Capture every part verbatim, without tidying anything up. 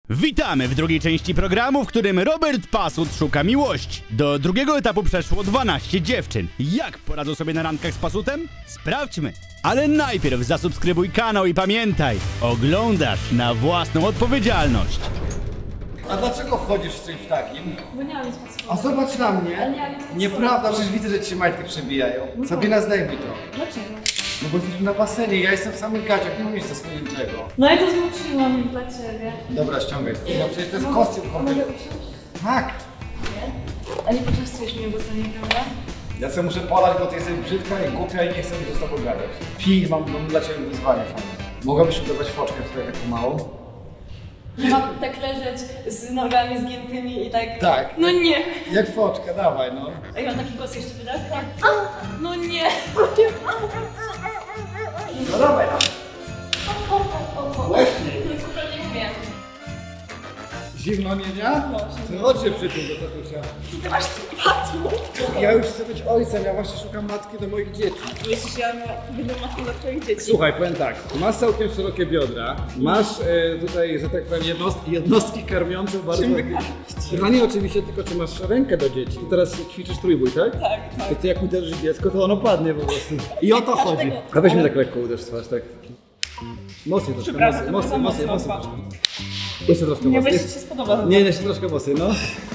Witamy w drugiej części programu, w którym Robert Pasut szuka miłości. Do drugiego etapu przeszło dwanaście dziewczyn. Jak poradzą sobie na randkach z Pasutem? Sprawdźmy. Ale najpierw zasubskrybuj kanał i pamiętaj, oglądasz na własną odpowiedzialność. A dlaczego wchodzisz z czymś takim? Bo nie mam nic pod spodem. A zobacz na mnie. Nieprawda, przecież widzę, że ci się majtki przebijają. Sabina, zdejmij to. Dlaczego? No bo jesteśmy na basenie, ja jestem w samych gaciach, nie mam nic zasłoniętego. No i to zmusiłam dla ciebie. Dobra, ściągaj. No przecież to jest kostium Mogę kompletny. usiąść? Tak. Nie? A nie poczęstujesz mnie bocami, prawda? Ja sobie muszę podać, bo ty jesteś brzydka i głupia i nie chcę się z tobą gadać. Pij, mam, mam dla ciebie wyzwanie fajne. Mogłabyś udawać foczkę tutaj taką małą? Mam tak leżeć z nogami zgiętymi i tak... Tak. No nie! Jak foczka, dawaj no. A ja mam taki głos jeszcze wydać? Tak. No nie! No dawaj no. Właśnie. No super, nie mówię. Zimno nie ja? No, to chodź się przytul do tatusia. Co ty masz tu patru? Ja już chcę być ojcem, ja właśnie szukam matki do moich dzieci. Myślisz, ja będę matką dla twoich dzieci? Słuchaj, powiem tak, masz całkiem szerokie biodra, masz e, tutaj, że tak powiem, jednostki, jednostki karmiące bardzo... Pytanie oczywiście tylko, czy masz rękę do dzieci. Teraz ćwiczysz trójbój, tak? Tak, tak. To ty jak uderzysz dziecko, to ono padnie po prostu. I o to chodzi. A weź mnie tak lekko uderz w twarz, tak. Mocniej troszkę, mocniej, mocniej, mocniej, mocniej. Jeszcze troszkę Nie, mocniej. weź ci się spodoba. Nie, jeszcze troszkę mocniej, no.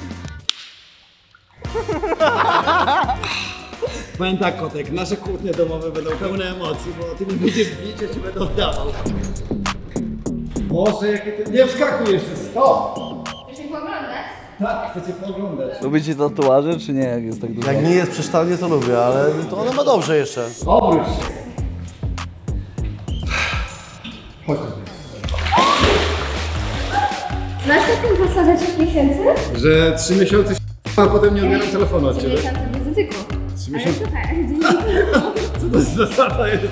Powiem tak, kotek, nasze kłótnie domowe będą pełne emocji, bo ty mi będziesz bić, ja ci będę oddawał. Boże, jakie ty... Nie wskakuj jeszcze, stop! Chcesz mnie pooglądać? Tak, chcę cię pooglądać. Lubicie tatuaże, czy nie, jak jest tak dużo? Jak nie jest przeszczalnie, to lubię, ale to ona ma dobrze jeszcze. Obróć się. Chodź. Znasz taką zasadę trzech miesięcy? Że trzy miesiące a potem nie odbieram telefonu od Trzy ciebie. miesiące bez dotyku. Trzy Ale miesiące. słuchaj, Co to za zasada jest?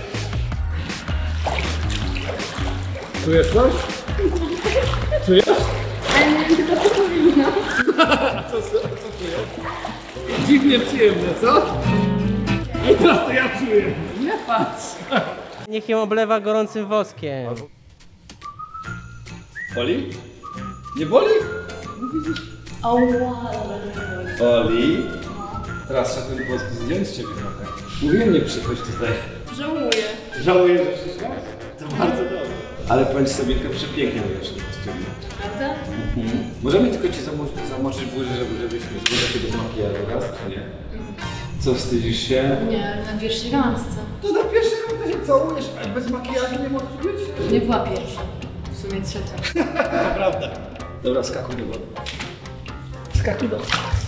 Czujesz coś? Czujesz? ale nie wiem tylko co powinno. Co, co, co czujesz? Dziwnie przyjemne, co? I teraz to ja czuję. Nie patrz. Niech ją oblewa gorącym woskiem. Boli? Nie boli? No widzisz? Boli? Teraz trzeba ten wosk zdjąć z ciebie trochę. Mówiłem, nie przychodź tutaj. Żałuję. Żałuję, że przyszłaś? To bardzo dobrze. Ale powiem ci sobie, tylko przepięknie mówisz w tym kostiumie. Prawda? Mhm. Możemy tylko ci zamoczyć, zamoczyć burzy, żeby, żebyśmy zgodzili bez makijażu, raz czy nie? Co, wstydzisz się? Nie, na pierwszej randce. To na pierwszy raz się całujesz, a bez makijażu nie możesz być? Nie była pierwsza. W sumie trzecia. To prawda. Dobra, skakuj do wody. Skakuj do wody.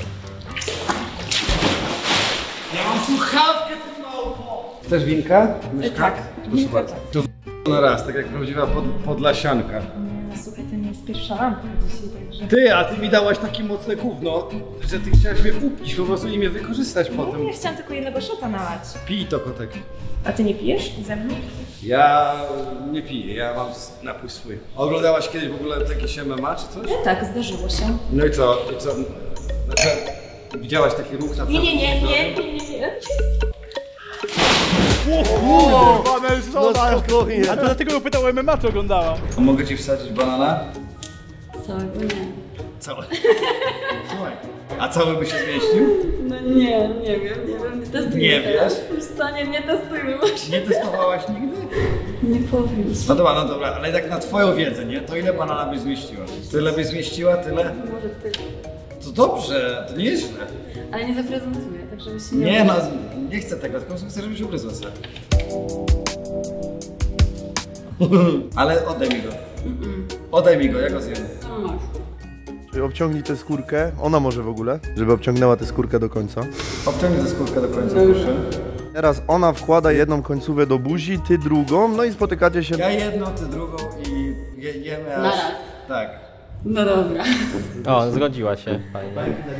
Ja mam słuchawkę, ty małpo! Chcesz winka? Tak. Proszę bardzo. To na raz, tak jak prawdziwa pod, podlasianka. No słuchaj, to nie jest pierwsza randka dzisiaj, także... Ty, a ty mi dałaś takie mocne gówno, że ty chciałaś mnie upić po prostu i mnie wykorzystać potem. Ja chciałam tylko jednego szota nalać. Pij to, kotek. A ty nie pijesz ze mną? Ja nie piję, ja mam napój swój. Oglądałaś kiedyś w ogóle jakieś M M A czy coś? Tak, zdarzyło się. No i co? I co? Znaczy, widziałaś taki ruch na Nie, przykład? nie, nie, nie, nie, nie, nie. O, no spokojnie. A to dlatego ją pytał o M M A, czy oglądała. A mogę ci wsadzić banana? Całego nie. Całe. Słuchaj. A cały by się zmieścił? No nie, nie wiem, nie wiem, nie testujmy. Nie teraz. wiesz? Wiesz co, nie, nie testujmy może. Nie testowałaś nigdy? Nie powiem. No dobra, no dobra, ale tak na twoją wiedzę, nie? To ile banana byś zmieściła? Tyle byś zmieściła, tyle? Może ty. To dobrze, to nie jest źle. Ale nie zaprezentuję, tak żeby się nie... Nie no, nie chcę tego, tylko chcę, żebyś ugryzła sobie. Ale oddaj mi go. Oddaj mi go, ja go zjem. Obciągnij tę skórkę, ona może w ogóle, żeby obciągnęła tę skórkę do końca. Obciągnij tę skórkę do końca, proszę. Teraz ona wkłada jedną końcówkę do buzi, ty drugą, no i spotykacie się... Ja jedną, ty drugą i je, jemy aż... Naraz. Tak. No dobra. O, zgodziła się. Fajnie.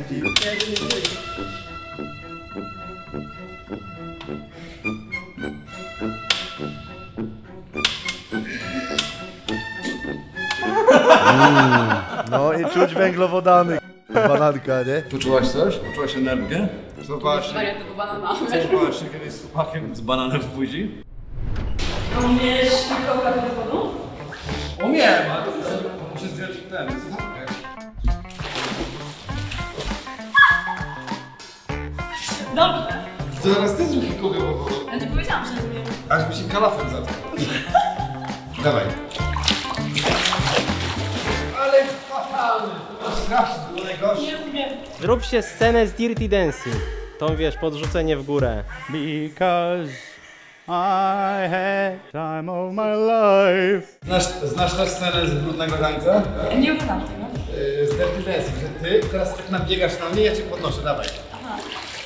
No i czuć węglowodany, bananka, nie? Poczułaś coś? Poczułaś energię? Zobacz, tego banana. zobacz, kiedy jest z chłopakiem z bananem w buzi. Umiesz tylko do wodą? Umiem, ale muszę zdjąć w ten, słuchawkę. Dobrze. To zaraz ty zrób kółkę po wodę. Ja nie powiedziałam, że nie. Aż by się kalafem zatkał. Dawaj. Ale fatalny. To straszny, to najgorszy. Nie umiem. Zróbcie scenę z Dirty Dancing. Tą wiesz, podrzucenie w górę. Because I had time of my life. Znasz, znasz tę scenę z brudnego tańca? Nie oglądam tego. Yy, z Dirty Dancing, że ty teraz tak nabiegasz na mnie, ja cię podnoszę, dawaj. Aha.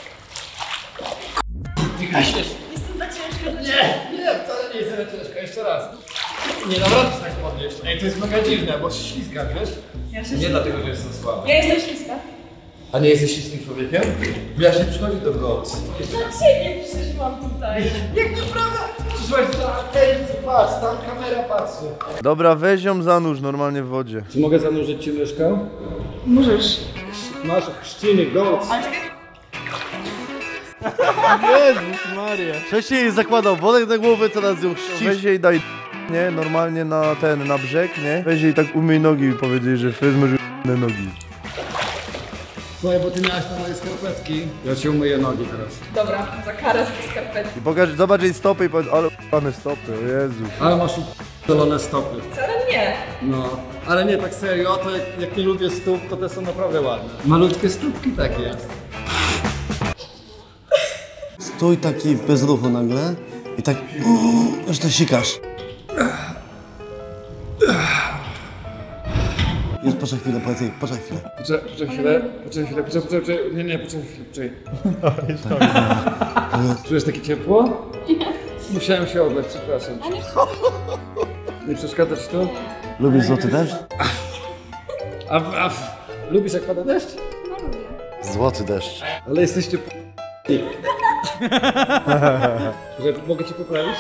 Ty gaśniesz. Jestem za ciężka. Nie, nie, wcale nie jest za ciężko, jeszcze raz. Nie naprawdę tak podnieść. Ej, to jest mega dziwne, bo się ślizga, wiesz? Ja się Nie dlatego, że jestem słaby. Ja jestem śliska. A nie jesteś śliskim człowiekiem? Ja się przychodzi do Goats. Dla ciebie przyszłam tutaj. Jak nieprawda? Przyszłaś do atencji, patrz, tam kamera patrzy. Dobra, weź ją zanurz normalnie w wodzie. Czy mogę zanurzyć ci myszkę? Możesz. Masz chrzciny Goats. Ale czekaj. Jezus Maria. Wcześniej jej zakładał worek na głowę, teraz ją ścisz. Weź jej daj nie, normalnie na ten, na brzeg, nie? Weź jej tak umyj nogi i powiedzieć, że fryzmer na nogi. Słuchaj, bo ty miałeś tam moje skarpetki. Ja ci umyję nogi teraz. Dobra, za karę z skarpetki. I pokaż, zobacz jej stopy i powiedz, ale pane stopy, o Jezu. Ale masz dolone stopy. Wcale nie. No, ale nie tak serio, to jak, jak nie lubię stóp, to te są naprawdę ładne. Malutkie stópki takie. Stój taki bez ruchu nagle i tak już to sikasz. Już poczekaj chwilę, poczekaj, poczekaj chwilę. Poczekaj, poczekaj chwilę, poczekaj chwilę, poczekaj, poczekaj, poczekaj, nie, nie, poczekaj chwilę, poczekaj. Tak. Czujesz takie ciepło? Musiałem się oblać, przepraszam. Nie przeszkadza ci to? Lubisz złoty deszcz? A, a lubisz jak pada deszcz? No lubię. Złoty deszcz. Ale jesteście p... Że mogę cię poprawić?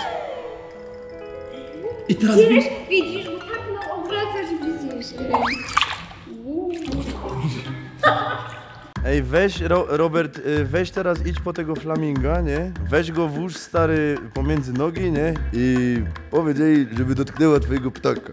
I teraz Widzisz, widzisz, bo tak no obracasz, widzisz. Ej, weź, Ro Robert, y, weź teraz idź po tego flaminga, nie? Weź go włóż stary pomiędzy nogi, nie? I powiedz jej, żeby dotknęła twojego ptaka.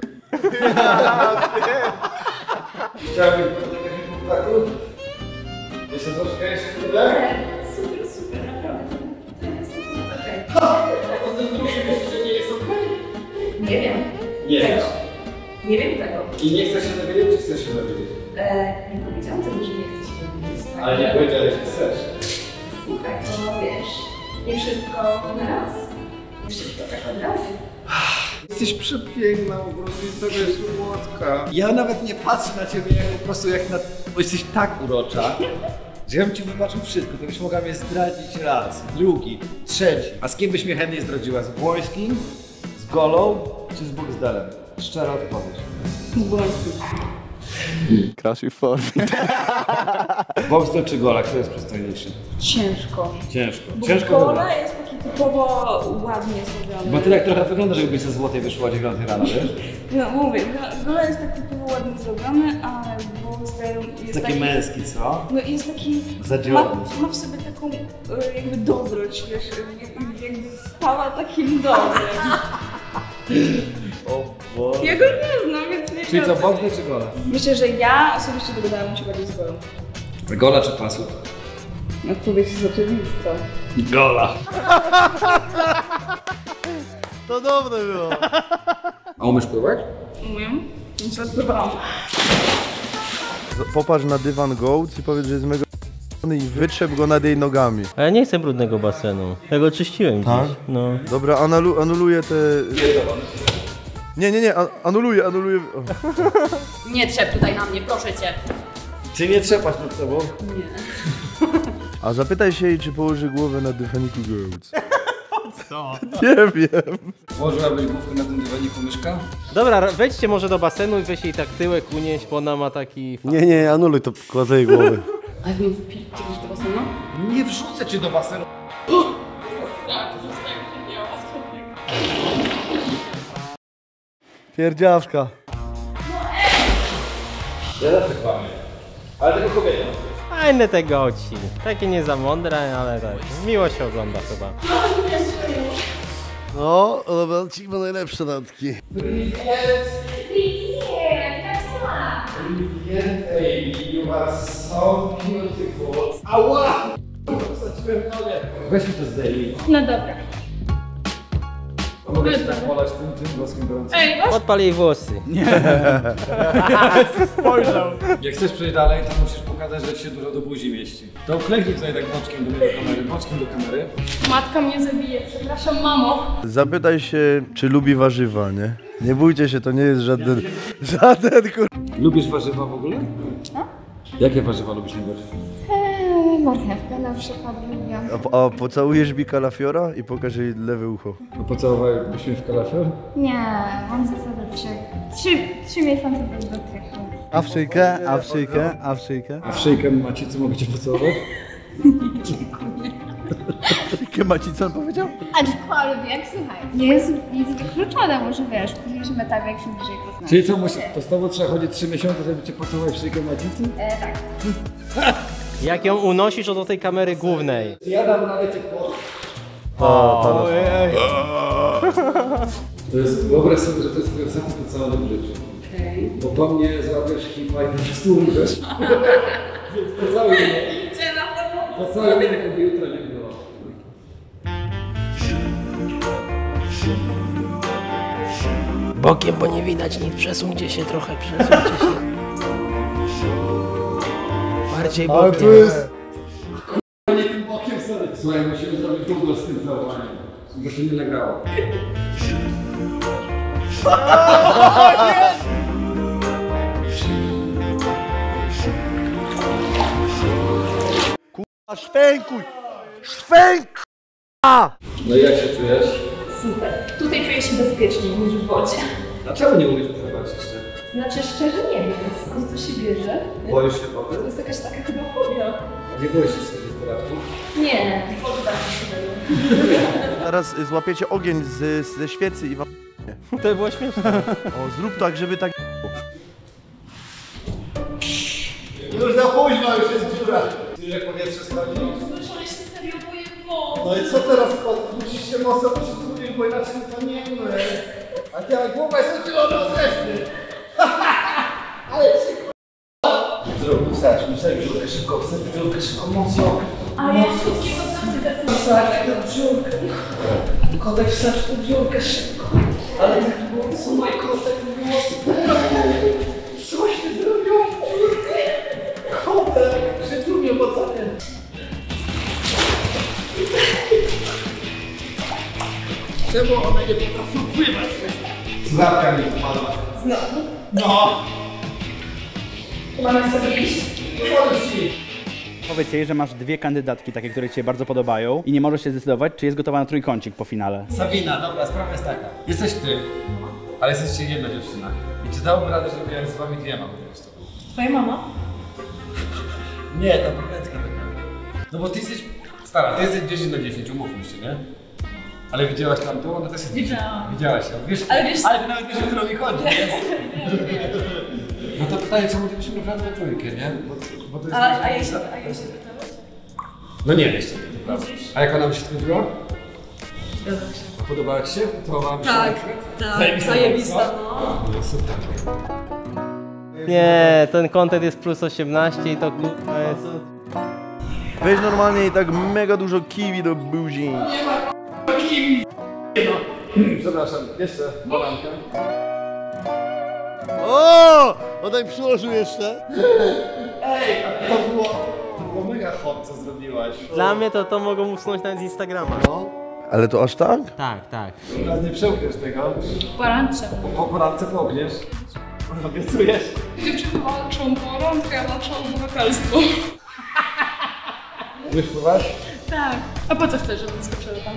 Chciałbyś po takim ptaku? Jeszcze troszkę, jeszcze chwilę? Super, super, naprawdę. To jest okej. A to ten drugi myśli, że nie jest okej? Nie wiem. Nie Tego. wiesz. Nie wiem tego. I nie chcesz się dowiedzieć, czy chcesz się dowiedzieć? E, nie powiedziałam tego, że nie chcę się dowiedzieć. Tak? Ale nie powiedziałeś, że chcesz. Słuchaj, to wiesz, nie wszystko na raz. Nie wszystko tak od razu. Jesteś przepiękna, po prostu jest taka słodka. Ja nawet nie patrzę na ciebie jak po prostu jak na... Bo jesteś tak urocza, że ja bym ci wybaczył wszystko, to byś mogła mnie zdradzić raz, drugi, trzeci. A z kim byś mnie chętniej zdradziła? Z Błońskim, z Golą czy z Boxdelem? Szczera odpowiedź. Z Błońskim. Krasił w formie. Boxdel czy Gola, kto jest przystojniejszy? Ciężko. Ciężko. Bo Ciężko Gola wybrać. jest taki typowo ładnie zrobiony. Bo ty tak trochę wyglądasz, jakbyś ze złotej wyszła o dziewiątej rano, wiesz? No mówię, Gola jest tak typowo ładnie zrobiony, ale Boxdel jest Jest taki taki... męski, co? No i jest taki... Zadziorny. Ma, ma w sobie taką e, jakby dobroć, wiesz, jakby- jakby stała takim dobrem. O Boże. Ja go nie znam, więc nie Czyli co, wiem. Boxdel czy Gola? Myślę, że ja osobiście dogadałabym się bardziej z Golą. Gola czy Pasut? Odpowiedź jest oczywista. Gola. To dobre było. A umiesz pływać? Umiem? Więc odpływałam. Popatrz na dywan Goats i powiedz, że jest mega i wytrzep go nad jej nogami. A ja nie chcę brudnego basenu. Ja go czyściłem Tak? dziś. No. Dobra, anulu anuluję te... Nie, nie, nie, an anuluję, anuluję... O. Nie trzep tutaj na mnie, proszę cię. Czy nie trzepasz nad sobą? A zapytaj się jej, czy położy głowę na dywaniku Goats. Co? Nie wiem. Położyłabyś główkę na tym dywaniku myszka? Dobra, wejdźcie może do basenu i weź jej tak tyłek unieść, bo ona ma taki... Nie, nie, anuluj to kładę jej głowy. A jak mnie wpierdolisz do basenu? Nie wrzucę cię do basenu. Pierdziawka. Ja zawsze kłamię. Ale tego kobieta. Fajne te goci. Takie nie za mądre, ale tak. Miło się ogląda chyba. No, Robercik ma najlepsze randki. Nie, tak ma. Baby, you are so beautiful. Ała! Wsadziłem nogę. Weźmy to zdejmij. No dobra. Mogę się tak polać tym, tym włoskiem gorącym. Ej, masz? Odpal jej włosy. Spojrzał. Jak chcesz przejść dalej, to musisz pokazać, że ci się dużo do buzi mieści. To uklęknij tutaj tak boczkiem do, do kamery, boczkiem do kamery. Matka mnie zabije, przepraszam mamo. Zapytaj się, czy lubi warzywa, nie? Nie bójcie się, to nie jest żaden, żaden kur... Lubisz warzywa w ogóle? Co? Jakie warzywa lubisz najbardziej? Eee, marchewkę na przykład lubię. A, a pocałujesz mi kalafiora i pokaż jej lewe ucho. No pocałowałbyś mnie w kalafior? Nie, mam zasadę trzech. Trzy, trzy miesiące bez dotyku. A w szyjkę, a w szyjkę, a w szyjkę. A w szyjkę macicy mogę cię pocałować? Szyjkę maci, co on powiedział? Aczkolwiek, słuchaj, nie jest nic wykluczone, może wiesz, później tak jak się bliżej poznamy. Czyli co, musi, to z tobą trzeba chodzić trzy miesiące, żeby cię pocałować w szyjkę macicy? E, tak. Jak ją unosisz od tej kamery głównej. Ja dam radę cię po... Ojej. To jest, wyobraź sobie, że to jest twój ostatni pocałunek w życiu. Okej. Bo po mnie złapiesz hipa i po prostu umrzesz. Więc pocałuj mnie. Idzie na to. Pocałuj mnie, jakby jutro nie było. Bokiem, bo nie widać nic, przesuńcie się trochę, przesuńcie się. Bardziej bokiem. Ale tu jest... Nie tym bokiem sobie. Słuchaj, musimy zrobić Google z tym całowaniem. Bo się nie nagrało. A szwękuj! Szwęk! No i jak się czujesz? Super. Tutaj czuję się bezpieczniej niż w wodzie. Dlaczego nie umiesz pływać jeszcze? Znaczy szczerze nie wiem, skąd to się bierze. Boisz się wody? To jest jakaś taka chyba fobia. Nie boisz się z tych desperatków? Nie, poddam się tego. Teraz y, złapiecie ogień z, ze świecy i wam... To było śmieszne. O, zrób tak, żeby tak... Już za późno, już jest dziura. Jak powietrze schodzi? Muszę się serio boję wody. No i co teraz, kot? Musisz się mocno przytulić, bo inaczej utoniemy. A ty, ale głowa jest oddzielona od reszty. Ale się k***a. Zrób, wstać, wstać dziurkę szybko, wstać dziurkę szybko, mocno. Ale ja wszystkiego znaczy Wstać tę dziurkę. Kotek, wstać tę dziurkę szybko. Ale tak mocno, mój kotek, mocno. Co się zrobiło? kotek, przytulnie mocanie. Czemu one nie potrafią pływać? Złapka mi wpadła. Znowu? No! Mamy sobie iść? Powiedz jej, że masz dwie kandydatki, takie, które ci się bardzo podobają i nie możesz się zdecydować, czy jest gotowa na trójkącik po finale. Sabina, dobra, sprawa jest taka. Jesteś ty, ale jesteście jedna dziewczyna. I czy dałoby radę, żeby ja z wami dwiema po prostu? Twoja mama? Nie, ta brunetka taka. No bo ty jesteś stara, ty jesteś dziesięć na dziesięć, umówmy się, nie? Ale widziałaś tamtą? Ona też jest Widziałam. Widziałaś ją, wiesz? Ale wiesz- Ale ty nawet wiesz, o którą mi chodzi, nie? No to pytanie, czemu ty byśmy grali we trójkę, nie? Bo, bo to jest... A, a ja się, a ja się pytałam? No nie, jeszcze nie, to prawda. A jak ona by się skończyła? Podobała ci się? Podobała mi się? Tak, tak. tak, zajebista, no. No super. Nie, ten content jest plus osiemnaście i to kurwa jest... Weź normalnie i tak mega dużo kiwi do buzi. Przepraszam, jeszcze balankę. O! On tak przyłożył jeszcze. Ej, a to było, to było mega hot, co zrobiłaś. Dla mnie to to mogą usunąć nawet z Instagrama. Ale to aż tak? Tak, tak. Teraz nie przełkniesz tego. Porancze. Po poradce połkniesz. Obiecujesz? Dziewczyny walczą po rączkę, a walczą po wokalstwo. Wiesz pływać? Tak. A po co chcesz, żebym skoczyła tam?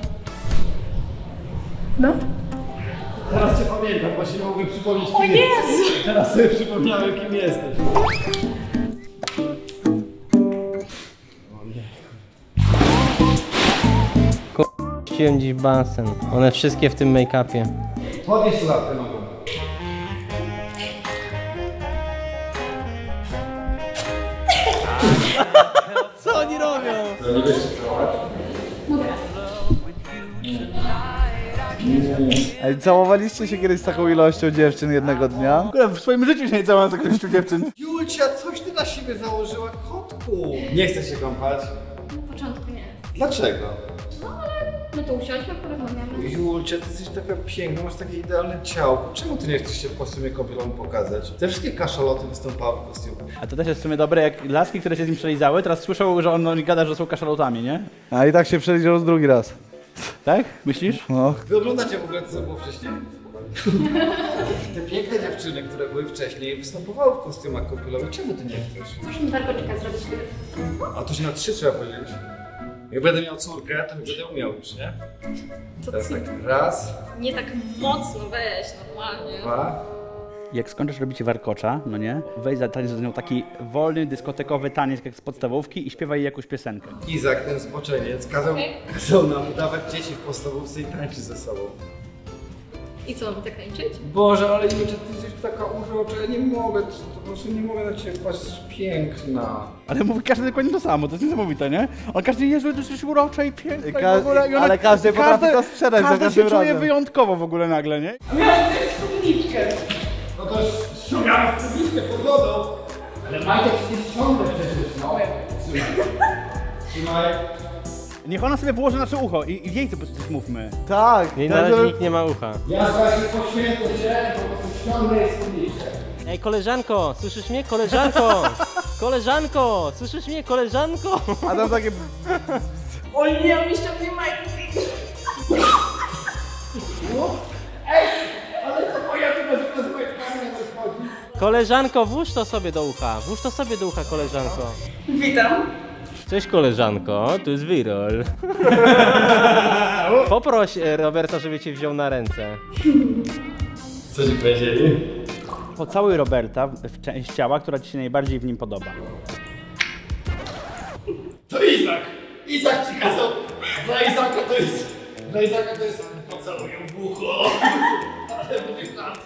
No? Teraz cię pamiętam, bo się nie mogłem przypomnieć, kim O jesteś. Jezu! Teraz sobie przypomniałem, kim jesteś. Chciałem dziś basen. One wszystkie w tym make-upie. Podnieś łapkę nogą. Co oni robią? To nie wiesz, co całować? Dobra. Ej, całowaliście się kiedyś z taką ilością dziewczyn jednego dnia? W ogóle w swoim życiu się nie całowałem z taką ilością dziewczyn. Julcia, coś ty na siebie założyła, kotku. Nie chcę się kąpać. Na początku nie. Dlaczego? No ale my tu usiądźmy, porozmawiamy. Julcia, ty jesteś taka piękna, masz takie idealne ciało. Czemu ty nie chcesz się w kostiumie kąpielowym pokazać? Te wszystkie kaszaloty wystąpały w kostiumie. A to też jest w sumie dobre, jak laski, które się z nim przelizały, teraz słyszą, że on, on gada, że są kaszalotami, nie? A i tak się przeliczył z drugi raz. Tak? Myślisz? No. Wy oglądacie w ogóle to, co było wcześniej? Te piękne dziewczyny, które były wcześniej, występowały w kostiumach kąpielowych. Czemu ty nie chcesz? Musimy warkoczyka zrobić. A to się na trzy trzeba powiedzieć. Jak będę miał córkę, to będę umiał już, nie? To Teraz co? tak, raz, Nie tak mocno, weź, normalnie. dwa. Jak skończysz robić warkocza, no nie? Weź za taniec z nią taki wolny, dyskotekowy taniec jak z podstawówki i śpiewaj jej jakąś piosenkę. Izak, ten zboczeniec, kazał, kazał nam udawać dzieci w podstawówce i tańczyć ze sobą. I co, mamy tak tańczyć? Boże, ale Julcia, ty jesteś taka urocza, ja nie mogę, to po prostu nie mogę na ciebie patrzeć, jesteś piękna. Ale mówi każdy dokładnie to samo, to jest niesamowite, nie? On każdy, Jezu, ty jesteś urocza i piękna i Ka- w ogóle. I ona, ale każdy potrafi to sprzedać za każdy każdym się czuje razem. wyjątkowo w ogóle nagle, nie? No to ściągamy spódniczkę pod wodą. Ale Majtek się ściągnę przecież, no. Trzymaj. Trzymaj. Niech ona sobie włoży nasze ucho i, i jej to coś mówmy. Tak. Jej na tak, razie żeby- nikt nie ma ucha. Ja właśnie poświęcę cię, po prostu ściągnę jej spódniczkę. Ej, koleżanko, słyszysz mnie? Koleżanko! Koleżanko! Słyszysz mnie? Koleżanko! A tam takie... O nie, on mi ściągnie majtki. Ale to moja wina, że to z majtkami nie schodzi. Koleżanko, włóż to sobie do ucha. Włóż to sobie do ucha, koleżanko. Witam. Cześć koleżanko, tu jest Wirol. Poproś e, Roberta, żeby cię wziął na ręce. Co ci powiedzieli? Pocałuj Roberta w, w część ciała, która ci się najbardziej w nim podoba. To Izak. Izak ci kazał. Dla Izaka to jest... Dla Izaka to jest... Pocałuję w ucho. Ale będzie klatką.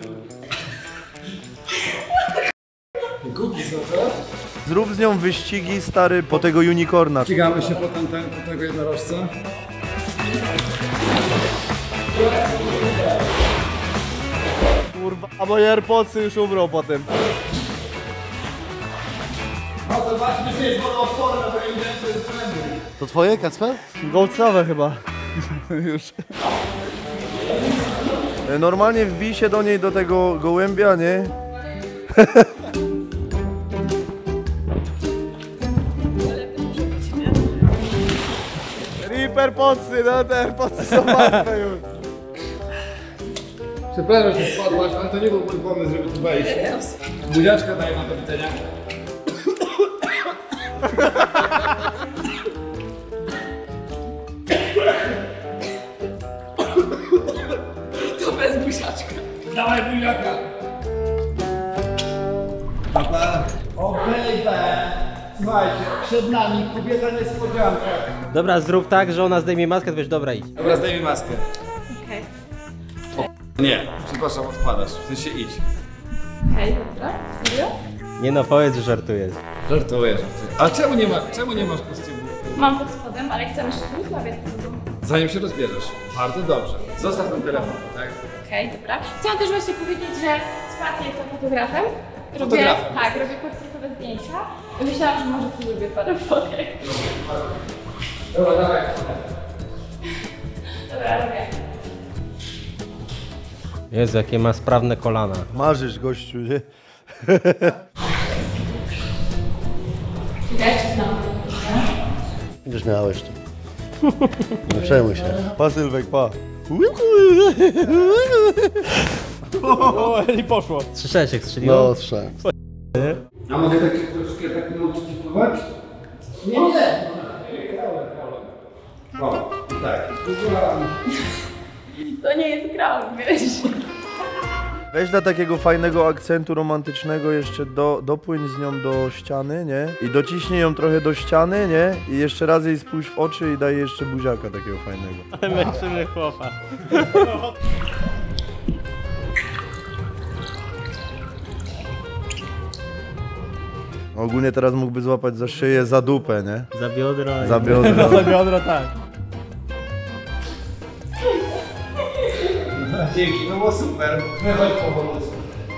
Gugi są to? Zrób z nią wyścigi, stary, po tego unicorna. Ścigamy się potem ten, po tego jednorożca. Kurwa, a moje AirPodsy już umrą potem. No zobaczmy, czy jest wodoodporne, bo nie wiem, co jest błędem. To twoje, Kacper? Gołcowe chyba. Już. Normalnie wbij się do niej, do tego gołębia, nie? Reaper podsy, no te AirPodsy są martwe już. Przepraszam, że spadłaś, ale to nie był mój pomysł, żeby tu wejść. Buziaczka daję na do widzenia. To bez buziaczka. Dawaj buziaka. O baby. Słuchajcie, przed nami kobieta niespodzianka. Dobra, zrób tak, że ona zdejmie maskę, to wiesz, dobra, idź. Dobra, zdejmij maskę. Okej. Nie, przepraszam, odpadasz, w sensie idź. Okej, dobra. Serio? Nie no, powiedz, że żartujesz. Żartuję, żartuję. A czemu nie, ma, czemu nie masz kostiumu? Mam pod spodem, ale chcę jeszcze rozmawiać z tobą. Zanim się rozbierzesz. Bardzo dobrze. Zostaw ten telefon, tak? Okej, dobra. Chciałam też właśnie powiedzieć, że z Patty jestem fotografem. Robię, Fotografem tak, robię portretowe zdjęcia. I myślałam, że może ty lubię parę fotek. Dobra, dawaj. Dobra, robię. Jezu, jakie ma sprawne kolana. Marzysz, gościu, nie? Ja cię znam. Już miałeś to. Nie przejmuj się. Pa, Sylwek, pa. O, i poszło. Słyszałeś jak strzeliło? No, trzeba. A mogę tak troszkę tak nauczyć ci pływać? Nie, nie. O, tak. To nie jest gram, wiesz. Weź dla takiego fajnego akcentu romantycznego jeszcze do, dopłyń z nią do ściany, nie? I dociśnij ją trochę do ściany, nie? I jeszcze raz jej spójrz w oczy i daj jeszcze buziaka takiego fajnego. Ale męczymy chłopa. Ogólnie teraz mógłby złapać za szyję, za dupę, nie? Za biodro. i- Za biodro. Za biodro, tak. Dzięki, no było super. Wychodź powolutku.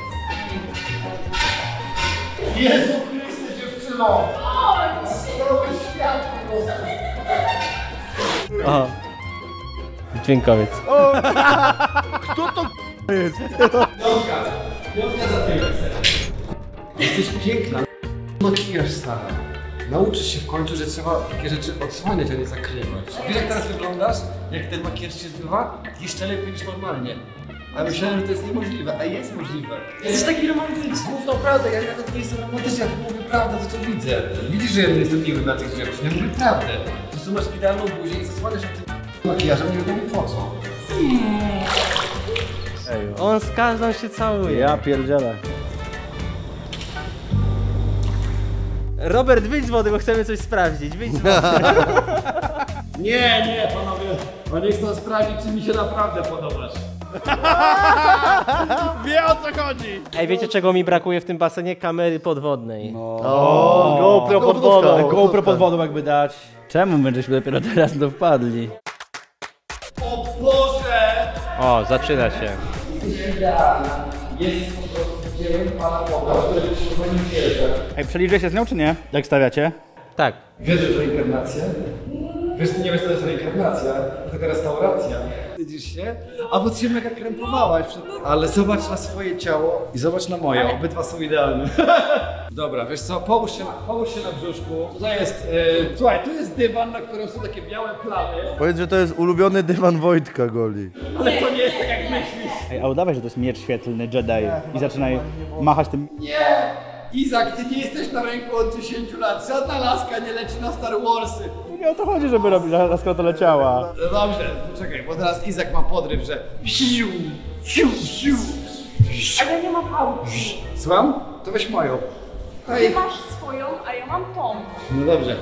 Jezu Chryste, dziewczyno! Cały świat po prostu. Aha. Dźwiękowiec. Kto to jest? Piątka, piątka za piękne. Jesteś piękna. Makijaż stara. Nauczysz się w końcu, że trzeba takie rzeczy odsłaniać, a nie zakrywać. Wiesz jak teraz wyglądasz? Jak ten makijaż się zbywa? Jeszcze lepiej niż normalnie. A myślałem, że to jest niemożliwe, a jest możliwe. Jesteś taki romantyczny. Mów naprawdę, ja nawet nie jestem romantyczny, ja tylko mówię prawdę, to co widzę. Widzisz, że ja nie jestem miły na tych dziewczyn, ja mówię prawdę. Po prostu masz idealną buzię i zasłaniasz się tym makijażem, nie wiadomo po co. Ej, On z każdą się całuje. ja pierdzielę. Robert, wyjdź z wody, bo chcemy coś sprawdzić. Wyjdź z wody. Nie, nie, panowie. Oni chcą sprawdzić, czy mi się naprawdę podobasz. Wie o co chodzi! Ej, wiecie czego mi brakuje w tym basenie? Kamery podwodnej. O, GoPro pod GoPro wodą. wódka. GoPro pod wodą jakby dać. Czemu my żeśmy dopiero teraz to wpadli? O Boże! O, zaczyna się. Jest po prostu dziełem Pana Boga, które się chyba nie wierzę. Ej, przeliczę się z nią czy nie? Jak stawiacie? Tak. Wierzysz w reinkarnację? Wiesz, ty nie wiesz, co to jest reinkarnacja, to taka restauracja. Widzisz się? A bo ty się mega krępowałaś przed... Ale zobacz na swoje ciało i zobacz na moje, obydwa są idealne. Dobra, wiesz co, połóż się na, połóż się na brzuszku. Tutaj jest, yy, słuchaj, tu jest dywan, na którym są takie białe plamy. Powiedz, że to jest ulubiony dywan Wojtka Goli. Ale to nie jest tak, jak myślisz. Ej, a udawaj, że to jest miecz świetlny Jedi i zaczynaj machać tym... Nie! Izak, ty nie jesteś na ręku od dziesięciu lat. Żadna laska nie leci na Star Warsy. Nie o to chodzi, żeby robić, laska to leciała. No dobrze, poczekaj, bo teraz Izak ma podryw, że siu, siu, siu. Ale nie ma pałki. Słucham? To weź moją. Ty masz swoją, a ja mam tą. No dobrze.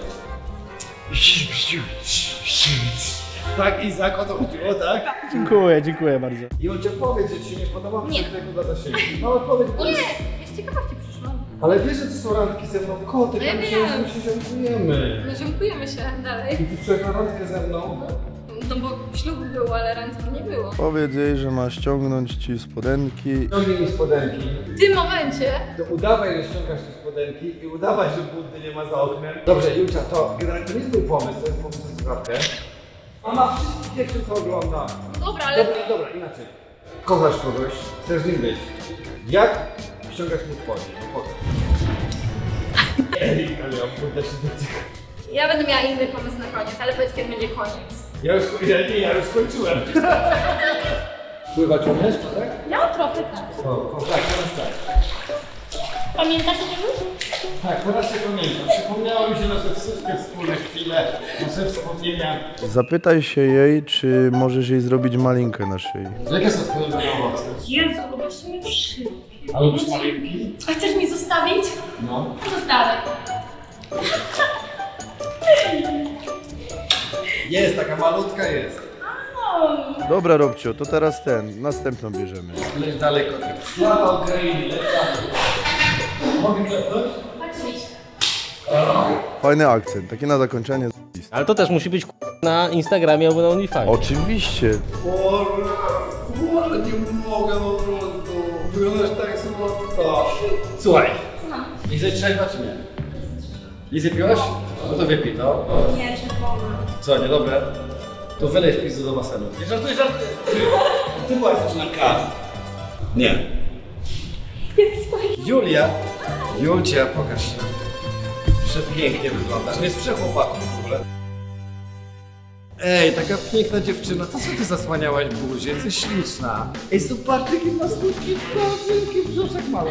Tak, Izak, o to chodziło, tak? Dziękuję, dziękuję bardzo. I on cię powiedz, że ci się nie podoba, Nie. przed tego dla zasięgu. No odpowiedź, Nie, ja z ciekawości przyszłam. ale wiesz, że to są randki ze mną, koty, No ja tam się, wiem. że my się ziomkujemy. No ziomkujemy się dalej. I ty przyszedł na randkę ze mną? No bo ślub był, ale randki nie było. Powiedz jej, że ma ściągnąć ci spodenki. Ciągnij mi spodenki. W tym momencie To udawaj, że ściągasz te spodenki i udawaj, że Buddy nie ma za oknem. Dobrze, Julcia, to generalnie to nie jest mój pomysł, to jest pomysł na słuchawkę. Mama wszystkich dziewczyn to ogląda. dobra, ale Dobra, dobra, inaczej. Kochasz kogoś, chcesz z nim być. Jak ściągasz mu spodnie? No po co? Ej, ale ja Budda się dotyka. ja będę miała inny pomysł na koniec, ale powiedz kiedy będzie koniec. Ja już, ja, nie, ja już skończyłem. Pływać umiesz, tak? Ja trochę tak. O, o tak, teraz tak. Pamiętasz o tym? Tak, teraz się pamiętam. Przypomniało mi się nasze wszystkie wspólne chwile, nasze wspomnienia. Zapytaj się jej, czy możesz jej zrobić malinkę na szyi. Jakie są twoje ulubione owoce? Jezu, lubię w sumie wszystkie. A lubisz malinki? A chcesz mi zostawić? No. Zostawię. Jest, taka malutka jest. Dobra, Robcio, to teraz ten, następną bierzemy. Leć dalej, kotek. Sława Ukrainy, leć dalej. Mogę klepnąć? Fajny akcent, taki na zakończenie. Ale to też musi być k***, na Instagramie albo na OnlyFans. Oczywiście. Boże, Boże, nie mogę po prostu. Wyglądasz tak słodko. Słuchaj, nie chcesz trzeźwa czy nie? Nie zjepiłaś? No to wypij, no. Nie, czerwona. Co, niedobre? To wylej w pizdu do basenu. Nie żartuj, żartuj. Ty, ty byłaś też na K. Nie. Julia. Julcia, pokaż się. Przepięknie wyglądasz. Nie jest przechłopaków w ogóle. Ej, taka piękna dziewczyna, to co ty zasłaniałaś buzię? Jesteś śliczna. Ej, zobaczcie, jaki ma skutki, wielki brzuszek mały.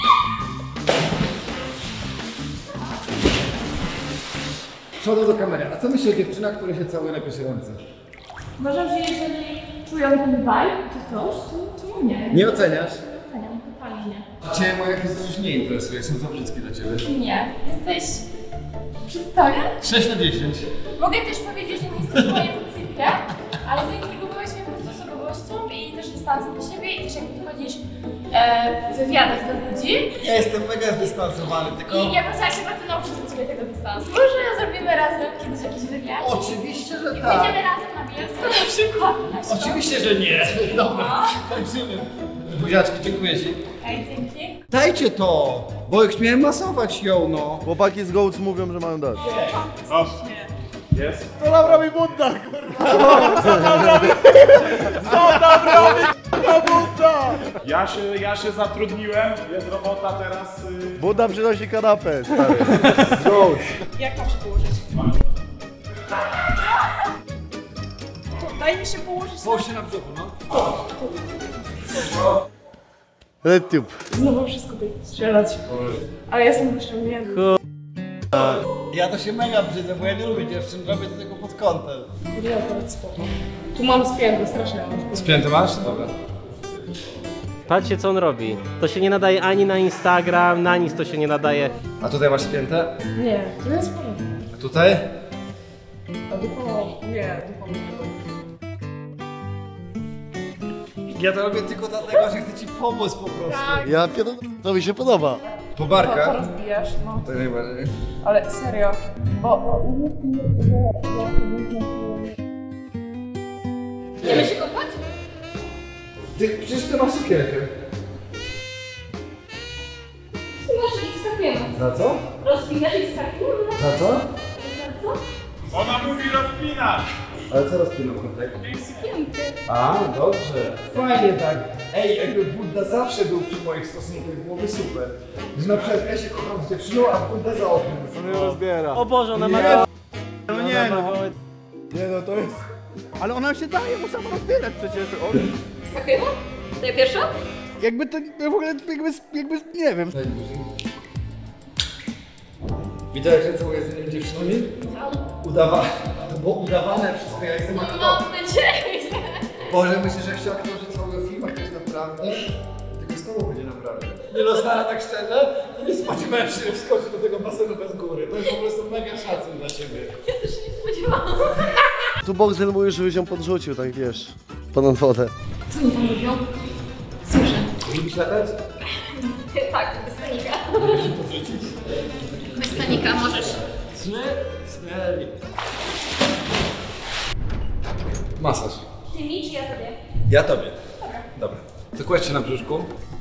Przodem do kamery. A co myślisz o dziewczynach, które się całują na pierwsze ręce? Uważam, że jeżeli czują ten vibe czy coś, to, to nie. Nie oceniasz? Oceniam, totalnie nie. Cię moja fizyczność nie interesuje, są za brzydkie dla ciebie. Nie. Jesteś przystojny? sześć na dziesięć. Mogę też powiedzieć, że nie jesteś moim typem, ale zaintrygowałaś mnie po prostu osobowością i też dystansem do siebie i też jak podchodzisz e, wywiadach do ludzi. Ja jestem mega zdystansowany, tylko... I ja bym się bardzo nauczyć od ciebie tego dystansu. Może zrobimy razem kiedyś jakiś wywiad? Oczywiście, że I tak. będziemy razem na Bielsko na przykład. Na Oczywiście, że nie. Dobra, kończymy. Buziaczki, dziękuję ci. Ej, dzięki. Dajcie to, bo już miałem masować ją, no. Chłopaki z Goats mówią, że mają dać. Jest? Co tam robi Budda, kurwa? Co tam robi? Co tam robi, kurwa, Budda? Ja się, ja się zatrudniłem, jest robota teraz... Yy... Budda przynosi kanapę, stary. Goats. Jak mam się położyć? To daj mi się położyć. Połóż się na brzuchu, no. RedTube. Znowu wszystko będzie strzelać. Ale ja jestem wyciągnięty. Ja to się mega brzydzę, bo ja nie lubię dziewczyn, robię to tylko pod kątem. Ja to spoko. Tu mam spięty, strasznie mam. Spięty masz? Dobra. Patrzcie co on robi. To się nie nadaje ani na Instagram, na nic to się nie nadaje. A tutaj masz spięte? Nie, to jest spoko. A tutaj? A duchowo, nie, duchowo. Ja to robię tylko dlatego, że chcę ci pomóc po prostu. Ja pierdolę, to mi się podoba. Po To, barkach? to rozbijasz, no. To najbardziej. Ale serio, bo... Idziemy się kopać? Ty, przecież ty masz cukierkę. Rozpinasz i wskakujemy. Za co? Rozpinasz i wskakujemy. Za co? Za co? Ona mówi rozpinać! Ale co rozpinał kotek? Sukienkę. A, dobrze. Fajnie tak. Ej, jakby Budda zawsze był przy moich stosunkach, byłoby super. Że na przykład ja się kocham z dziewczyną, a Budda za oknem. To mnie rozbiera. O Boże, ona ma... Nie, no nie no. Nie no, to jest... Ale ona się daje mu sama rozbierać przecież. O, Skakujemy? To ja pierwsza? jakby to w ogóle, jakby, jakby, nie wiem. Widziałeś, że całuję z innymi dziewczynami? Udawa... To było udawane wszystko, ja jestem aktorem. Mam nadzieję. Boże, myślę, że jak się aktorzy całują w filmach, to jest naprawdę... Tylko z tobą będzie naprawdę. Nie no, stara, tak szczerze, nie spodziewałem się, że wskoczy do tego basenu bez góry. To jest po prostu mega szacun dla ciebie. Ja też się nie spodziewałam. Tu Boxer mówi, żebyś ją podrzucił, tak wiesz, ponad wodę. Co oni tam mówią? Słyszę. Lubisz latać? Tak, bez stanika. Bez stanika, możesz. Trzy, cztery. Masaż. Ty mi czy ja tobie? Ja tobie. Dobra. Dobra. To kładź się na brzuszku.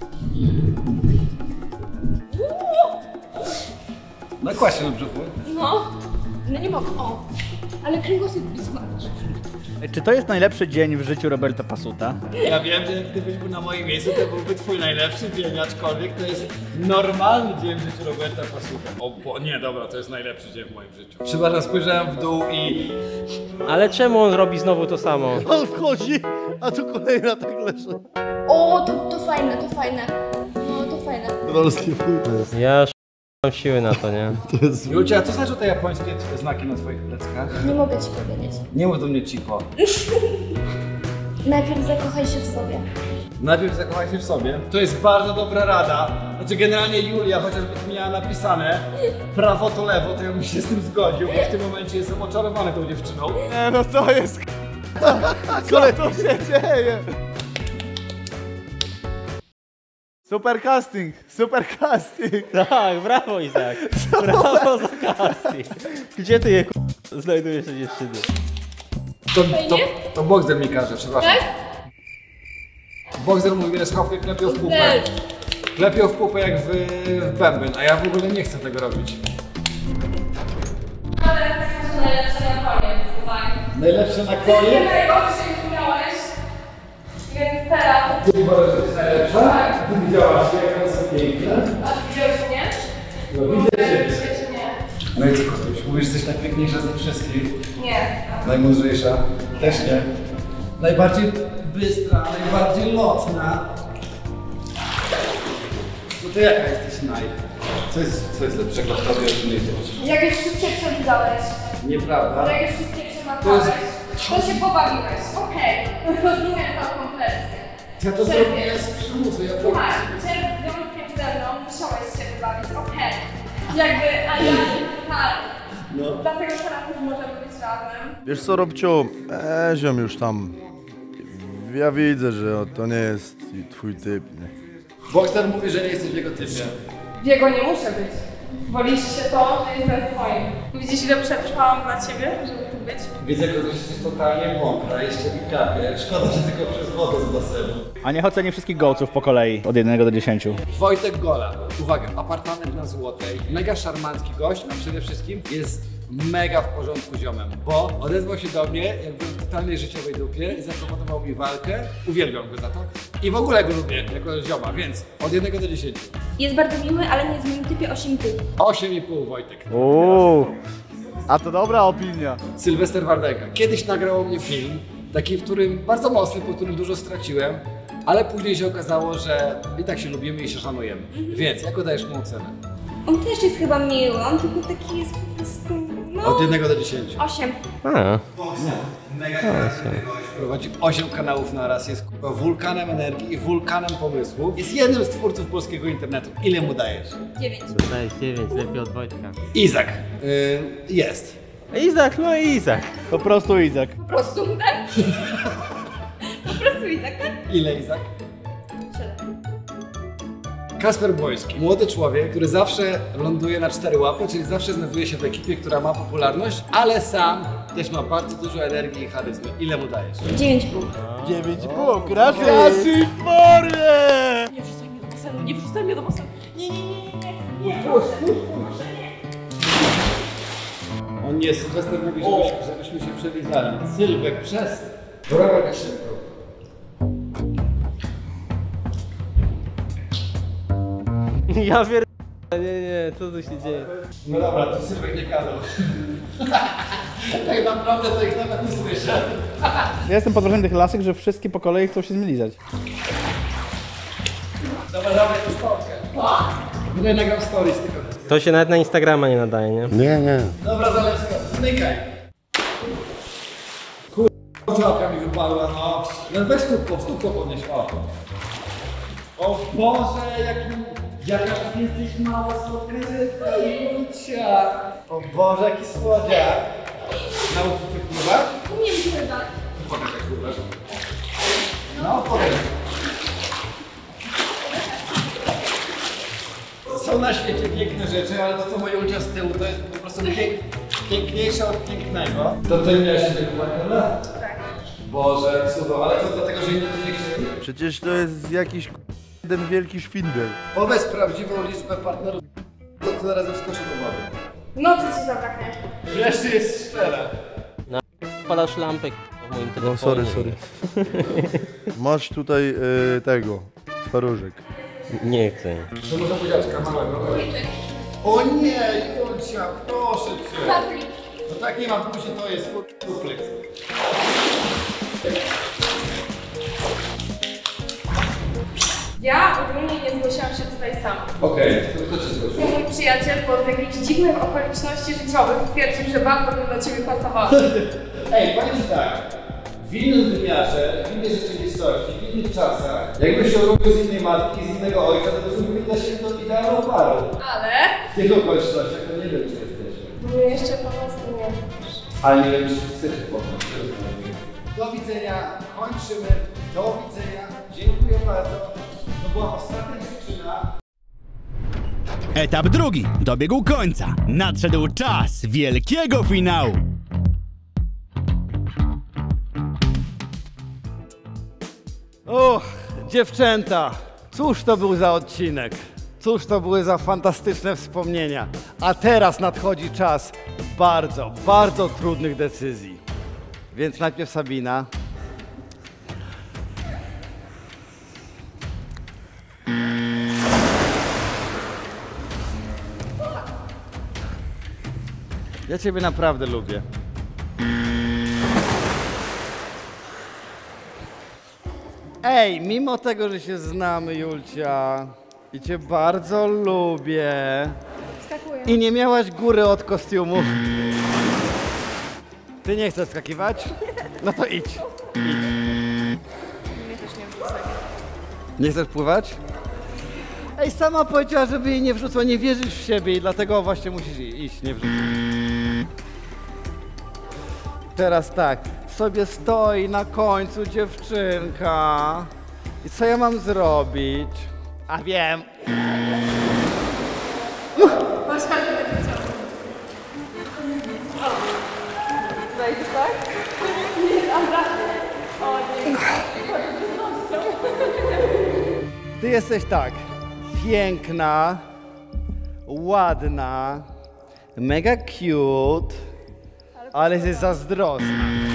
No kładź się na brzuchu. No. No nie mogę. O. Ale kręgosłup smaż. Czy to jest najlepszy dzień w życiu Roberta Pasuta? Ja wiem, że gdybyś był na moim miejscu, to byłby twój najlepszy dzień, aczkolwiek to jest normalny dzień w życiu Roberta Pasuta. O, bo nie, dobra, to jest najlepszy dzień w moim życiu. Przepraszam, spojrzałem w dół i... Ale czemu on robi znowu to samo? On wchodzi, a tu kolejna tak leży. O, to, to fajne, to fajne. No, to fajne. Rolski fitness. Ja już mam siły na to, nie? To jest... Julia, co znaczy te japońskie znaki na twoich pleckach? Nie mogę ci powiedzieć. Nie mów do mnie cicho. Najpierw zakochaj się w sobie. Najpierw zakochaj się w sobie. To jest bardzo dobra rada. Znaczy generalnie Julia, chociażby to miała napisane prawo to lewo, to ja bym się z tym zgodził, bo w tym momencie jestem oczarowany tą dziewczyną. Nie no, co jest? Co to się dzieje? Super casting, super casting. Tak, brawo Izak. Brawo za casting. Gdzie ty je k***a, znajdujesz te dziewczyny? To, to, to Boxer mi każe, przepraszam. Tak? Boxer mówi, że schowkę klepią w pupę. Klepią w pupę jak w, w bęben, a ja w ogóle nie chcę tego robić. Ale jest najlepsze na koniec, tak. Najlepsze na koniec? Najgorsze już miałeś. Więc teraz... Ty uważasz, że jest najlepsza? Ty widziałaś się, jak one są piękne? A widziałeś mnie? No widzę cię. Wiesz, nie. No i co, Kotuś, mówisz, że jesteś najpiękniejsza ze wszystkich? Nie. Najmądrzejsza? Też nie. Najbardziej bystra, najbardziej lotna. No to jaka jesteś naj? Co jest, co jest lepszego w tobie, że nie wiesz? Jak już wszystkie przelizałeś, Nieprawda? jak już wszystkie To przemakałeś, jest- to się pobawiłeś. Okej. Rozumiem to kompletnie. Ja to Czerpię. zrobiłem z przymusu, ja Słuchaj, przed związkiem ze mną musiałeś się wybawić, okej. Jakby, a ja tak. No. Dlatego teraz już możemy być razem. Wiesz co, Robciu, e, ziom już tam. Ja widzę, że to nie jest twój typ, nie? Boxer mówi, że nie jesteś w jego typie. W jego nie muszę być. Wolisz się to, że jestem twoim. Widzisz, ile przetrwałam dla ciebie, żeby tu być? Widzę, że jesteś totalnie mokra, jeszcze mi kapie. Szkoda, że tylko przez wodę z basenu. A niech oceni wszystkich gołców po kolei, od jednego do dziesięciu. Wojtek Gola. Uwaga, apartament na Złotej. Mega szarmancki gość, a przede wszystkim jest mega w porządku ziomem, bo odezwał się do mnie, jak byłem w totalnej życiowej dupie i zaproponował mi walkę. Uwielbiam go za to. I w ogóle go lubię jako zioma, więc od jednego do dziesięciu. Jest bardzo miły, ale nie jest w moim typie osiem i pół. osiem i pół Wojtek. Uuu, a to dobra opinia. Sylwester Wardęga. Kiedyś nagrał o mnie film, taki, w którym bardzo mocny, po którym dużo straciłem, ale później się okazało, że i tak się lubimy i się szanujemy. Więc jaką dajesz mu ocenę? On też jest chyba miły, on tylko taki jest po prostu, no... Od jednego do dziesięciu. osiem. A, Mega kreatywny gość. Prowadzi osiem kanałów na raz, jest kurwa wulkanem energii i wulkanem pomysłów. Jest jednym z twórców polskiego internetu. Ile mu dajesz? dziewięć. dajesz dziewięć, lepiej od Wojtka. Izak. Yy, jest. Izak, no Izak. Po prostu Izak. Po prostu, tak? Po prostu i tak, tak? Ile Izak? siedem. Kasper Błoński. Młody człowiek, który zawsze ląduje na cztery łapy, czyli zawsze znajduje się w ekipie, która ma popularność, ale sam też ma bardzo dużo energii i charyzmy. Ile mu dajesz? dziewięć i pół. dziewięć i pół, gracie! Gracie w formie! Nie wrzucaj mnie do basenu, nie wrzucaj mnie do basenu. Nie, nie, nie, nie, nie. On nie, Sylwester mówi, żebyśmy, żebyśmy się przelizali. Sylwek, przestań. Brawa, jak szybko. Ja pier... Nie, nie, co tu się dzieje? No dobra, to Sylwek nie kazał. Tak naprawdę to ich nawet nie słyszę. Ja jestem pod wrażeniem tych lasek, że wszystkie po kolei chcą się zlizać. Dobra, dawaj tę stopkę. Będę nagrał stories tylko. To się nawet na Instagrama nie nadaje, nie? Nie, nie. Dobra, zależy. Zmykaj. Kurwa, mi wypadła, no. No weź stópką, stópką podnieś, o. O Boże, jaki... Jaka ty jesteś mała słodka rybka, Jucia. O Boże, jaki słodziak. Nauczyć się pływać? Umiem pływać. Pokaż jak pływasz. No, pokaż. Są na świecie piękne rzeczy, ale to co moje Jucia z tyłu, to jest po prostu pięk, piękniejsze od pięknego. To ty miałeś się tego partnera? Tak. Boże, cudownie, ale co dlatego, że inni to nie chcieli? Przecież to jest jakiś jeden wielki szwindel. Powiedz prawdziwą liczbę partnerów, to tyle razy wskoczy do wody. No co ci zabraknie? Wreszcie jest szczera. Palasz lampę w moim telefonie. No sorry, sorry. Masz tutaj y, tego, twaróżek. Nie chcę. To może buziaczka małego. O nie, Jucia, proszę cię. Paplik. No tak nie ma buzi, to jest duplex. Ja ogólnie nie zgłosiłam się tutaj sama. Okej, okay, to kto cię zgłosił? Mój przyjaciel po jakichś dziwnych okoliczności życiowych stwierdził, że bardzo bym do ciebie pasowała. Ej, powiem ci tak. W innym wymiarze, w innej rzeczywistości, w innych czasach, jakbyś się urodził z innej matki, z innego ojca, to byśmy byli dla siebie to idealną parą. Ale... W tych okolicznościach to nie wiem, czy jesteśmy. No jeszcze po prostu nie znasz. Ale nie wiem, czy chcecie poznać. Do widzenia, kończymy. Do widzenia, dziękuję bardzo. To była ostatnia dziewczyna. Etap drugi dobiegł końca. Nadszedł czas wielkiego finału. Och, dziewczęta, cóż to był za odcinek? Cóż to były za fantastyczne wspomnienia? A teraz nadchodzi czas bardzo, bardzo trudnych decyzji. Więc najpierw Sabina. Ja ciebie naprawdę lubię. Ej, mimo tego, że się znamy, Julcia, i cię bardzo lubię, Skakuję. i nie miałaś góry od kostiumu. Ty nie chcesz skakiwać? No to idź. Idź. Mnie też nie wrzucaj. Nie chcesz pływać? Ej, sama powiedziała, żeby jej nie wrzucła, nie wierzysz w siebie i dlatego właśnie musisz iść, nie wrzucać. Teraz tak, sobie stoi na końcu dziewczynka. I co ja mam zrobić? A wiem. Wejdziesz, tak? Nie, dobra. O nie. Ty jesteś tak, piękna, ładna, mega cute, ale jesteś zazdrosna.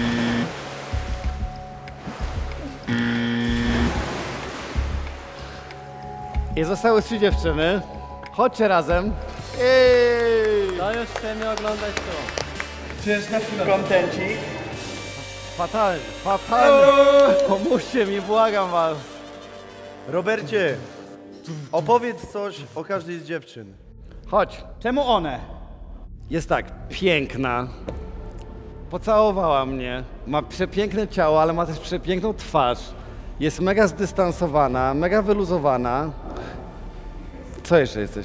I zostały trzy dziewczyny. Chodźcie razem. Ej! To już chcemy oglądać to. Kontencik. Fatalny, fatalny. Pomóżcie mi, błagam was. Robercie, opowiedz coś o każdej z dziewczyn. Chodź. Czemu one? Jest tak, piękna. Pocałowała mnie. Ma przepiękne ciało, ale ma też przepiękną twarz. Jest mega zdystansowana, mega wyluzowana. Co jeszcze jesteś?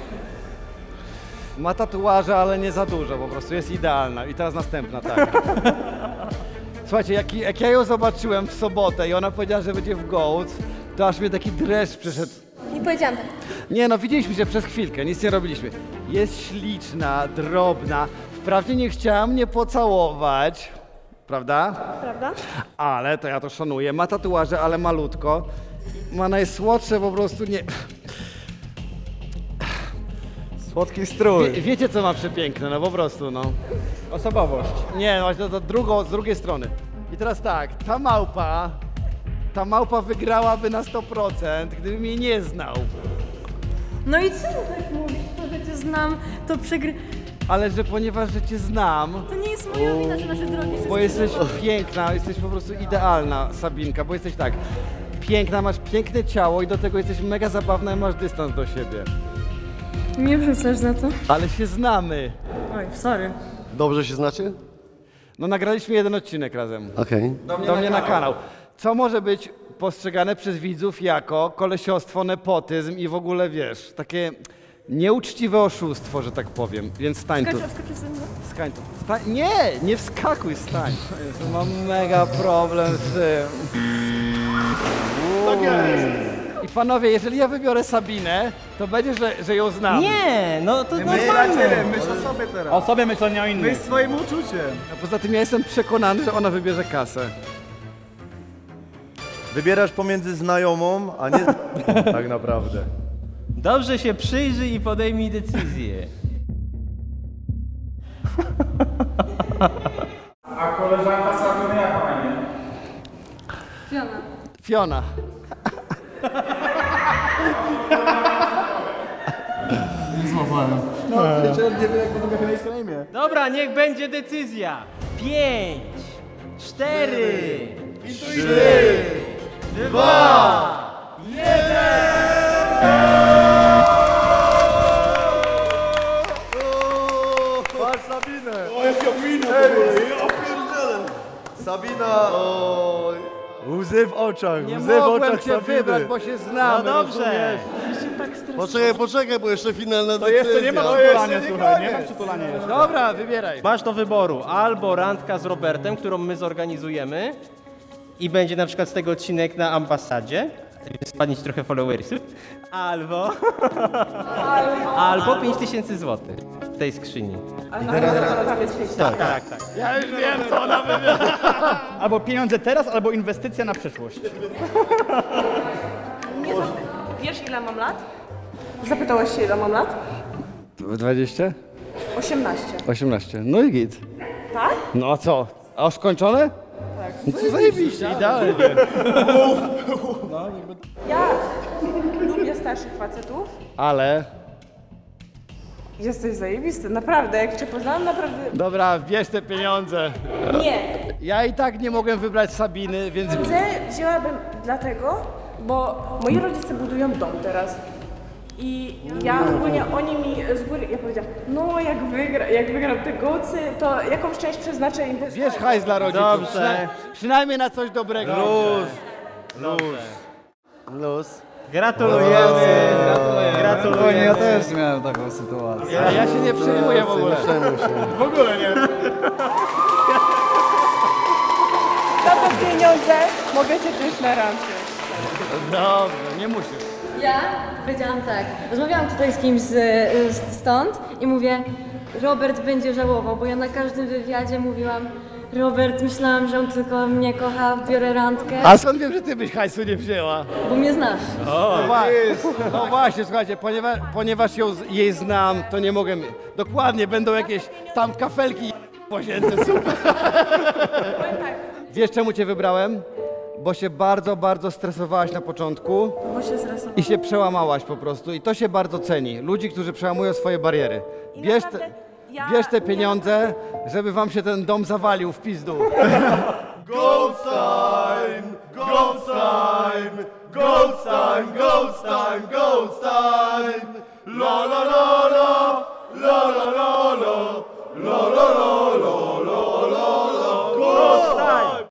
Ma tatuaże, ale nie za dużo, po prostu jest idealna. I teraz następna, tak. Słuchajcie, jak, jak ja ją zobaczyłem w sobotę i ona powiedziała, że będzie w Goats, to aż mnie taki dreszcz przyszedł. Nie powiedziałam tak. Nie no, widzieliśmy się przez chwilkę, nic nie robiliśmy. Jest śliczna, drobna, wprawdzie nie chciała mnie pocałować, prawda? Prawda? Ale, to ja to szanuję, ma tatuaże, ale malutko. Ma najsłodsze po prostu nie... Słodki strój. Wie, wiecie co ma przepiękne, no po prostu, no. Osobowość. Nie, no właśnie to drugą, z drugiej strony. I teraz tak, ta małpa, ta małpa wygrałaby na sto procent, gdybym jej nie znał. No i co tak mówisz? To, że cię znam, to przegry... Ale że ponieważ, że cię znam, To nie jest moja wina, że nasze drogi się bo jesteś skrzyżowały. piękna, jesteś po prostu idealna, Sabinka, bo jesteś tak, piękna, masz piękne ciało i do tego jesteś mega zabawna i masz dystans do siebie. Nie wrzucasz za to? Ale się znamy. Oj, sorry. Dobrze się znacie? No nagraliśmy jeden odcinek razem. Okej. Do mnie na kanał. Co może być postrzegane przez widzów jako kolesiostwo, nepotyzm i w ogóle, wiesz, takie nieuczciwe oszustwo, że tak powiem. Więc stań tu. Skacz, skacz ze mną. Stań tu. Stań. Nie, nie wskakuj, stań. Jezu, mam mega problem z tym. Tak jest. I panowie, jeżeli ja wybiorę Sabinę, to będzie, że, że ją znam. Nie, no to My normalne. myśl o sobie teraz. O sobie myślę, nie o innych. Myśl swoim uczuciem. A poza tym ja jestem przekonany, że ona wybierze kasę. Wybierasz pomiędzy znajomą, a nie tak naprawdę. Dobrze się przyjrzyj i podejmij decyzję. A koleżanka Sabiny jak ma imię? Fiona. Fiona. No, przecież nie wiem, jak będą miał na imię. Dobra, niech będzie decyzja. Pięć, cztery, trzy, dwa, Patrz Sabinę! O, jaka mina! Ja pierdzielę! Sabina, o... Łzy w oczach, Nie łzy w mogłem oczach cię wybrać, Sabiny. bo się znamy, No dobrze. rozumiesz? Poczekaj, poczekaj, bo jeszcze finalna To decyzja. jeszcze nie ma przytulania, słuchaj, nie ma przytulania jeszcze. Dobra, wybieraj. Masz do wyboru albo randka z Robertem, którą my zorganizujemy i będzie na przykład z tego odcinek na ambasadzie, spadnie ci trochę followersów, albo albo pięć tysięcy złotych w tej skrzyni. Tak, tak, tak. Ja już wiem, co ona wybiera. Albo pieniądze teraz, albo inwestycja na przyszłość. Nie za... Wiesz, ile mam lat? Zapytałaś się, ile mam lat? dwadzieścia? osiemnaście. osiemnaście. No i git. Tak? No a co? A już skończone? Tak. No to zajebiście, idealnie. Ja lubię starszych facetów. Ale... Jesteś zajebisty, naprawdę. Jak cię poznałam, naprawdę... Dobra, bierz te pieniądze. Nie. Ja i tak nie mogłem wybrać Sabiny, więc... Chcę wzięłabym dlatego, bo moi rodzice budują dom teraz. I ja ogólnie, oni mi z góry, ja powiedziałam, no jak, wygra, jak wygram te gocy, to jakąś część przeznaczę im też. Bierz hajs dla rodziców. Dobrze. Przyna przynajmniej na coś dobrego. Luz, luz, luz. Gratulujemy. Gratuluję, Gratuluję. ja też miałem taką sytuację. Ja, ja się nie przejmuję w ogóle. W ogóle nie. Za to pieniądze mogę cię też na randkę. Dobrze, nie musisz. Ja powiedziałam tak, rozmawiałam tutaj z kimś z, z, stąd i mówię, Robert będzie żałował, bo ja na każdym wywiadzie mówiłam, Robert, myślałam, że on tylko mnie kocha, biorę randkę. A skąd wiem, że ty byś hajsu nie wzięła? Bo mnie znasz. O, no, wa- no właśnie, słuchajcie, ponieważ, ponieważ ją, jej znam, to nie mogę... Dokładnie, będą jakieś tam kafelki w łazience, super. Wiesz, czemu cię wybrałem? Bo się bardzo, bardzo stresowałaś na początku. Bo się zresowałaś. I się przełamałaś po prostu. I to się bardzo ceni. Ludzi, którzy przełamują swoje bariery. Bierz te, bierz te pieniądze, żeby wam się ten dom zawalił w pizdu. Ghost time! Ghost time! Ghost time! Ghost time! Ghost time! La la la!